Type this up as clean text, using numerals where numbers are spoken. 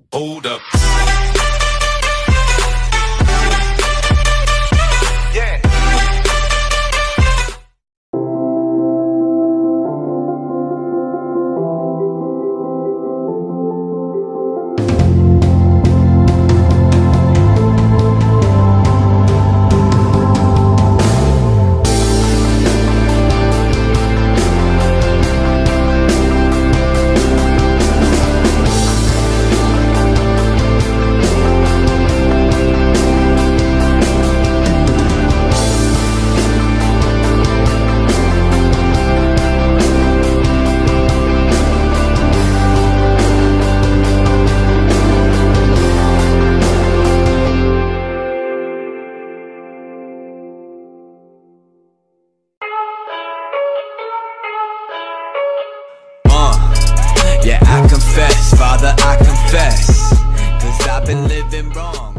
Hold up. Yeah. Yeah, I confess, Father, I confess, 'cause I've been living wrong.